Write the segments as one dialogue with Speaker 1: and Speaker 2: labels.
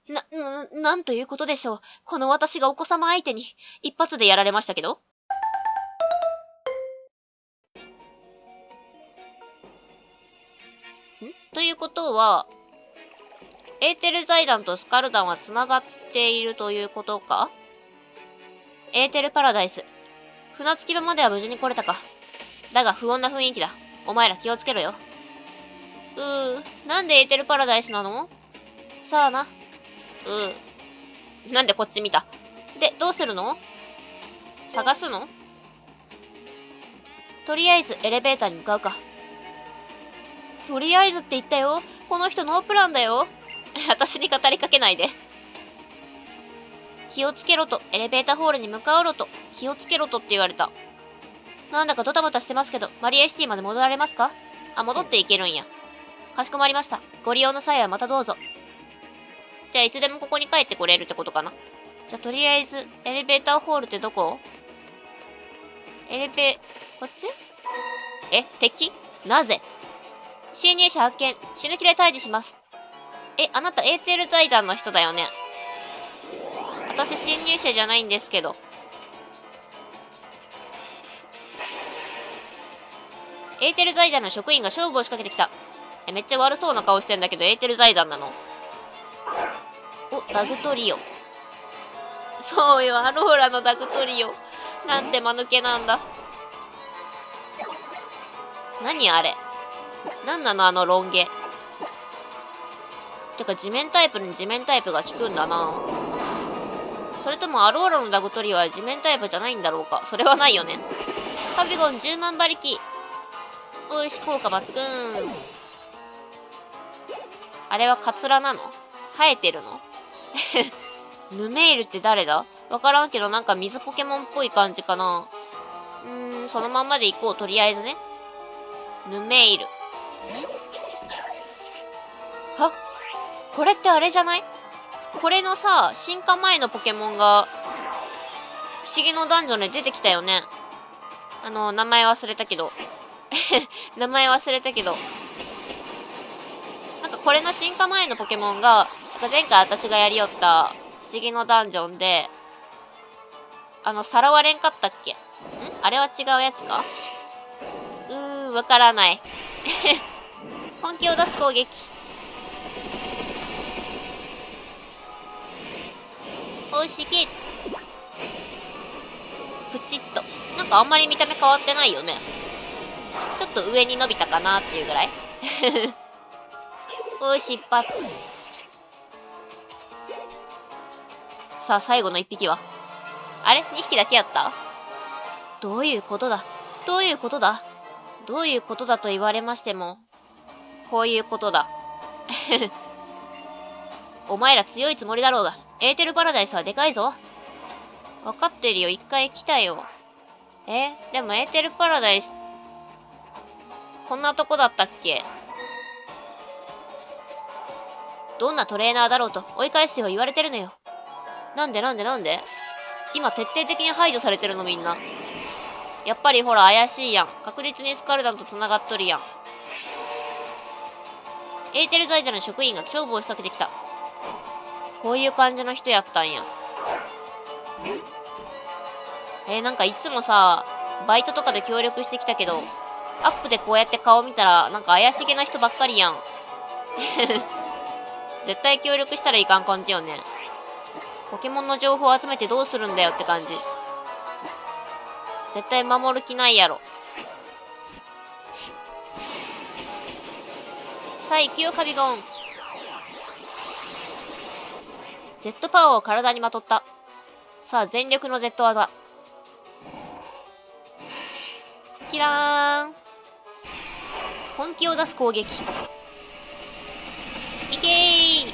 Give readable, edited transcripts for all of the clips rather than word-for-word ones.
Speaker 1: なんということでしょう。この私がお子様相手に、一発でやられましたけど。ということは、エーテル財団とスカル団は繋がっているということか？エーテルパラダイス。船着き場までは無事に来れたか。だが不穏な雰囲気だ。お前ら気をつけろよ。なんでエーテルパラダイスなの？さあな。なんでこっち見た？で、どうするの？探すの？とりあえずエレベーターに向かうか。とりあえずって言ったよ。この人ノープランだよ。私に語りかけないで。気をつけろと、エレベーターホールに向かうろと、気をつけろとって言われた。なんだかドタバタしてますけど、マリエシティまで戻られますか？あ、戻っていけるんや。かしこまりました。ご利用の際はまたどうぞ。じゃあいつでもここに帰ってこれるってことかな。じゃあとりあえず、エレベーターホールってどこ？こっち？敵？なぜ？侵入者発見。死ぬ気で退治します。あなたエーテル財団の人だよね。私侵入者じゃないんですけど。エーテル財団の職員が勝負を仕掛けてきた。めっちゃ悪そうな顔してんだけど、エーテル財団なの？ダグトリオ。そうよ、アローラのダグトリオ。なんて間抜けなんだ。何あれ？なんなのあのロン毛。てか地面タイプに地面タイプが効くんだな。それともアローラのダグトリオは地面タイプじゃないんだろうか。それはないよね。カビゴン10万馬力。おいし、効果抜群。あれはカツラなの？生えてるの？ヌメールって誰だ？わからんけどなんか水ポケモンっぽい感じかな。そのまんまで行こう、とりあえずね。ヌメール。これってあれじゃない？これのさ、進化前のポケモンが、不思議のダンジョンで出てきたよね。名前忘れたけど。名前忘れたけど。なんかこれの進化前のポケモンが、なんか前回私がやりよった不思議のダンジョンで、さらわれんかったっけ？あれは違うやつか？わからない。本気を出す攻撃。おいしき。プチッと。なんかあんまり見た目変わってないよね。ちょっと上に伸びたかなっていうぐらい。おいし、一発。さあ、最後の一匹は。あれ？ 2 匹だけやった？どういうことだ？どういうことだ？どういうことだと言われましても、こういうことだ。お前ら強いつもりだろうが、エーテルパラダイスはでかいぞ。わかってるよ、一回来たよ。でもエーテルパラダイス、こんなとこだったっけ？どんなトレーナーだろうと追い返すよう言われてるのよ。なんで今徹底的に排除されてるのみんな。やっぱりほら怪しいやん。確実にスカルダンと繋がっとるやん。エーテル財団の職員が勝負を仕掛けてきた。こういう感じの人やったんや。なんかいつもさ、バイトとかで協力してきたけど、アップでこうやって顔見たら、なんか怪しげな人ばっかりやん。絶対協力したらいかん感じよね。ポケモンの情報を集めてどうするんだよって感じ。絶対守る気ないやろ。さあ行くよカビゴン。Z パワーを体にまとった。さあ全力の Z 技。キラーン。本気を出す攻撃。いけー。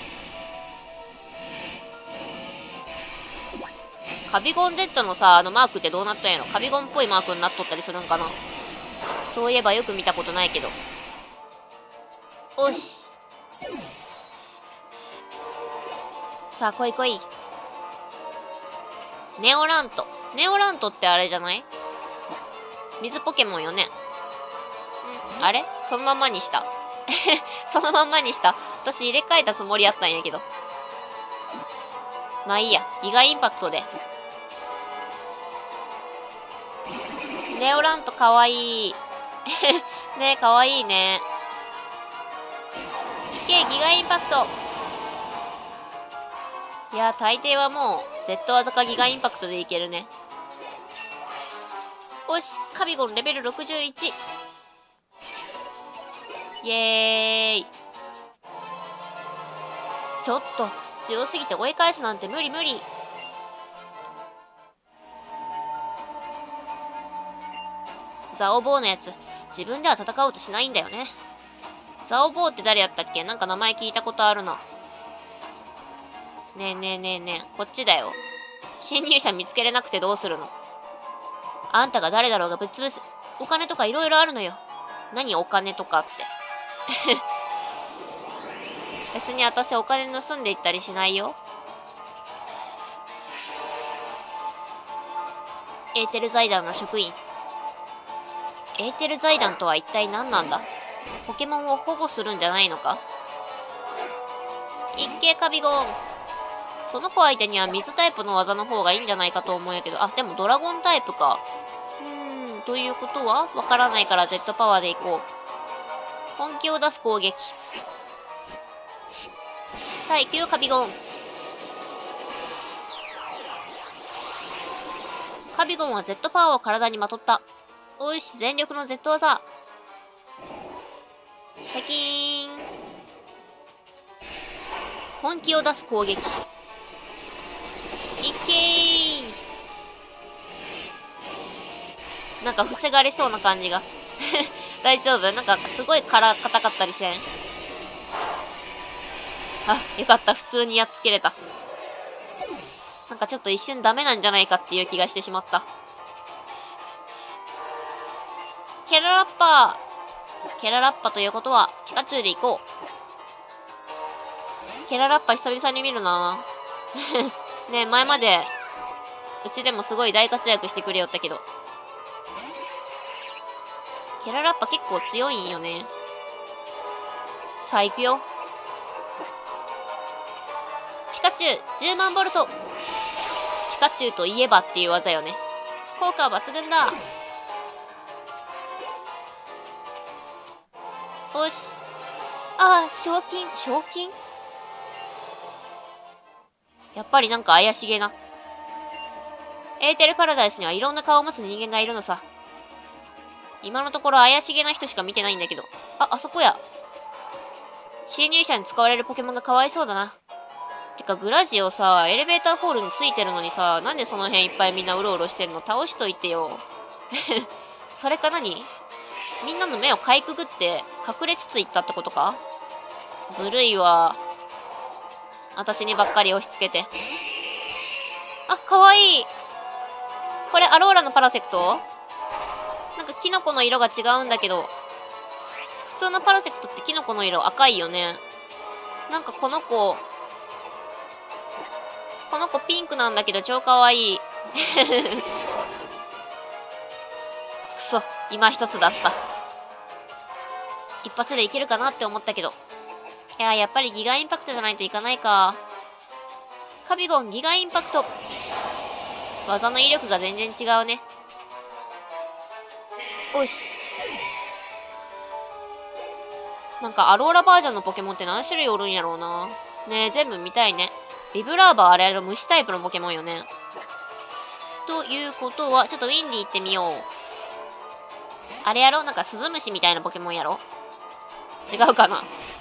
Speaker 1: カビゴン Z のさ、マークってどうなったんやろ？カビゴンっぽいマークになっとったりするんかな？そういえばよく見たことないけど。おし。さあ、来い来い。ネオラント。ネオラントってあれじゃない？水ポケモンよね。あれ？そのまんまにした。そのまんまにした。私入れ替えたつもりやったんやけど。 まあいいや。ギガインパクトで。レオラントかわいい。ねえ、かわいいね。ギガインパクト。いや、大抵はもう、Z 技かギガインパクトでいけるね。よし、カビゴンレベル61。イエーイ。ちょっと、強すぎて追い返すなんて無理無理。ザオボーのやつ、自分では戦おうとしないんだよね。ザオボーって誰やったっけ？なんか名前聞いたことあるな。ねえねえねえねえ、こっちだよ。侵入者見つけれなくてどうするの？あんたが誰だろうがぶっ潰す。お金とか色々あるのよ。何お金とかって。別に私お金盗んでいったりしないよ。エーテル財団の職員。エーテル財団とは一体何なんだ？ポケモンを保護するんじゃないのか？一系カビゴン。この子相手には水タイプの技の方がいいんじゃないかと思うんやけど、あ、でもドラゴンタイプか。ということはわからないから Z パワーでいこう。本気を出す攻撃。さあ、行くよ、カビゴン。カビゴンは Z パワーを体にまとった。おいし、全力の Z 技。シャキーン。本気を出す攻撃。いっけー。なんか防がれそうな感じが。大丈夫？なんかすごい硬かったりせん？あ、よかった。普通にやっつけれた。なんかちょっと一瞬ダメなんじゃないかっていう気がしてしまった。ケララッパー。ケララッパということは、ピカチュウで行こう。ケララッパ久々に見るなねえ、前まで、うちでもすごい大活躍してくれよったけど。ケララッパ結構強いんよね。さあ、行くよ。ピカチュウ、10万ボルト。ピカチュウといえばっていう技よね。効果は抜群だ。よし。ああ、賞金やっぱりなんか怪しげな。エーテルパラダイスにはいろんな顔を持つ人間がいるのさ。今のところ怪しげな人しか見てないんだけど。あ、あそこや。侵入者に使われるポケモンがかわいそうだな。てか、グラジオさ、エレベーターホールについてるのにさ、なんでその辺いっぱいみんなうろうろしてんの？倒しといてよ。それか何？みんなの目をかいくぐって隠れつつ行ったってことか？ずるいわ。私にばっかり押し付けて。あ、かわいい。これアローラのパラセクト？なんかキノコの色が違うんだけど。普通のパラセクトってキノコの色赤いよね。なんかこの子ピンクなんだけど超かわいい。くそ、今一つだった。一発でいけるかなって思ったけど。いや、やっぱりギガインパクトじゃないといかないか。カビゴンギガインパクト。技の威力が全然違うね。おし。なんかアローラバージョンのポケモンって何種類おるんやろうな。ねえ、全部見たいね。ビブラーバーあれ虫タイプのポケモンよね。ということは、ちょっとウィンディ行ってみよう。あれやろ？なんかスズムシみたいなポケモンやろ？違うかな？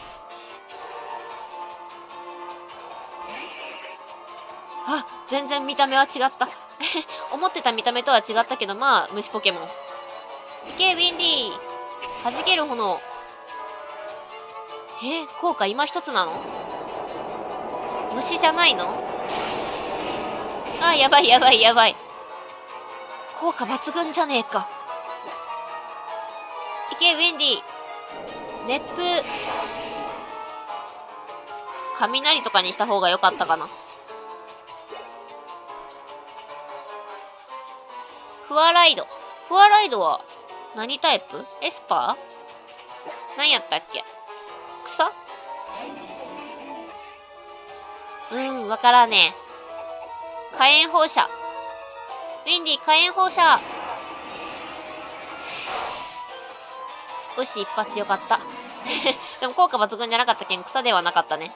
Speaker 1: あ、全然見た目は違った。思ってた見た目とは違ったけど、まあ、虫ポケモン。いけ、ウィンディー。弾ける炎。効果今一つなの？虫じゃないの？あ、やばい。効果抜群じゃねえか。いけ、ウィンディ。熱風。雷とかにした方が良かったかな。フワライド。フワライドは何タイプ？エスパー？何やったっけ？草？ わからねえ。火炎放射。ウィンディ、火炎放射。よし、一発よかった。でも効果抜群じゃなかったけん、草ではなかったね。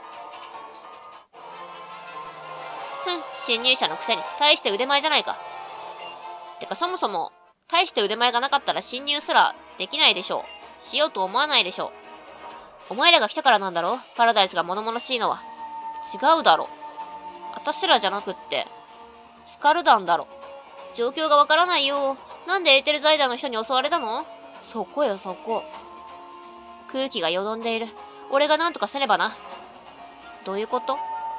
Speaker 1: 侵入者のくせに、大して腕前じゃないか。てか、そもそも、大して腕前がなかったら侵入すらできないでしょう。しようと思わないでしょう。お前らが来たからなんだろ？パラダイスが物々しいのは。違うだろ。私らじゃなくって、スカルダンだろ。状況がわからないよ。なんでエーテル財団の人に襲われたの？そこよ、そこ。空気がよどんでいる。俺が何とかせねばな。どういうこと？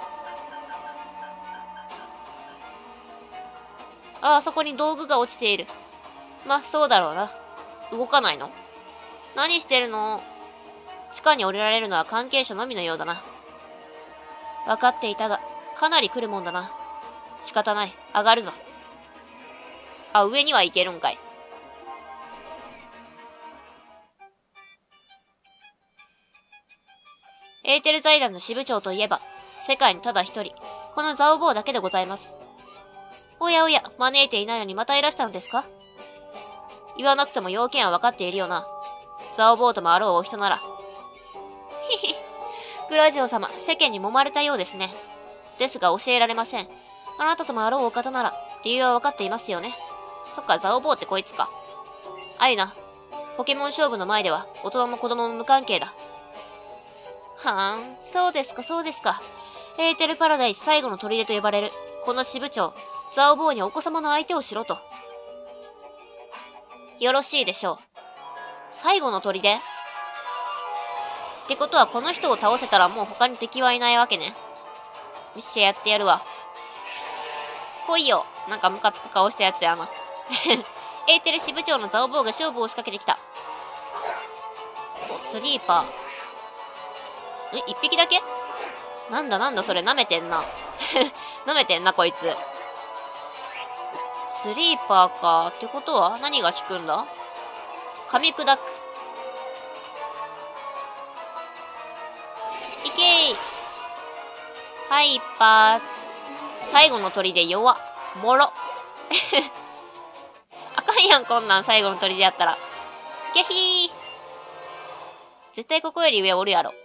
Speaker 1: ああそこに道具が落ちている。ま、そうだろうな。動かないの？何してるの？地下に降りられるのは関係者のみのようだな。分かっていたが、かなり来るもんだな。仕方ない。上がるぞ。あ、上には行けるんかい。エーテル財団の支部長といえば、世界にただ一人、このザオボーだけでございます。おやおや、招いていないのにまたいらしたのですか？言わなくても要件は分かっているよな。ザオボーともあろうお人なら。ひひ、グラジオ様、世間に揉まれたようですね。ですが教えられません。あなたともあろうお方なら、理由は分かっていますよね。そっか、ザオボーってこいつか。あゆな、ポケモン勝負の前では、大人も子供も無関係だ。はーん、そうですか、そうですか。エーテルパラダイス最後の砦と呼ばれる、この支部長、ザオボーにお子様の相手をしろと。よろしいでしょう。最後の砦？ってことはこの人を倒せたらもう他に敵はいないわけね。よっしゃ、やってやるわ。来いよ。なんかムカつく顔したやつやな。エーテル支部長のザオボーが勝負を仕掛けてきた。お、スリーパー。一匹だけ？なんだなんだそれ、舐めてんな。舐めてんな、こいつ。スリーパーか。ってことは何が効くんだ？噛み砕く。いけー。はい、一発。最後の砦弱。もろ。あかんやん、こんなん最後の砦やったら。ゲヒー。絶対ここより上おるやろ。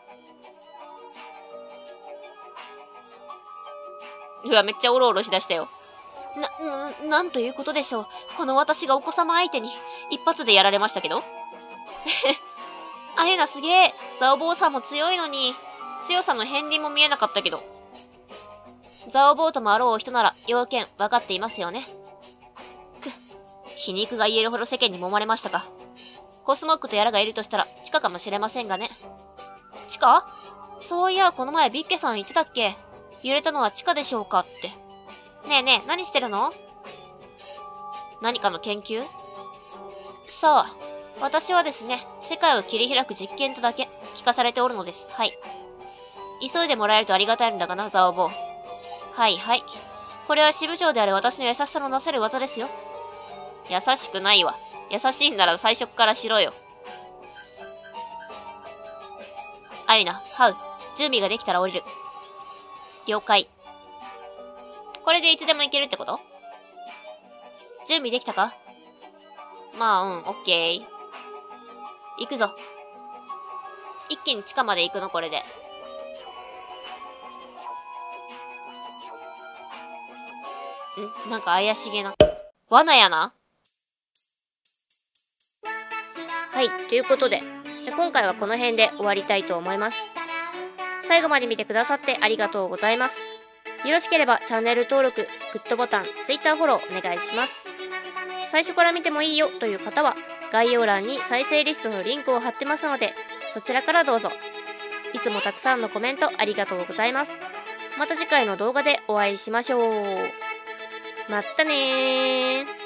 Speaker 1: うわ、めっちゃオロオロしだしたよ。なんということでしょう。この私がお子様相手に、一発でやられましたけど。あゆなすげえ。ザオボーさんも強いのに、強さの片鱗も見えなかったけど。ザオボーともあろうお人なら、要件分かっていますよね。皮肉が言えるほど世間に揉まれましたか。コスモックとやらがいるとしたら、地下かもしれませんがね。地下？そういや、この前ビッケさん言ってたっけ？揺れたのは地下でしょうかって。ねえねえ、何してるの？何かの研究？さあ、私はですね、世界を切り開く実験とだけ聞かされておるのです。はい。急いでもらえるとありがたいんだがな、ザオボー。はいはい。これは支部長である私の優しさのなせる技ですよ。優しくないわ。優しいんなら最初からしろよ。あゆな、ハウ、準備ができたら降りる。了解。これでいつでも行けるってこと？準備できたか？まあ、オッケー。行くぞ。一気に地下まで行くの、これで。なんか怪しげな。罠やな。はい、ということで。じゃあ今回はこの辺で終わりたいと思います。最後まで見てくださってありがとうございます。よろしければチャンネル登録、グッドボタン、Twitter フォローお願いします。最初から見てもいいよという方は、概要欄に再生リストのリンクを貼ってますので、そちらからどうぞ。いつもたくさんのコメントありがとうございます。また次回の動画でお会いしましょう。まったねー。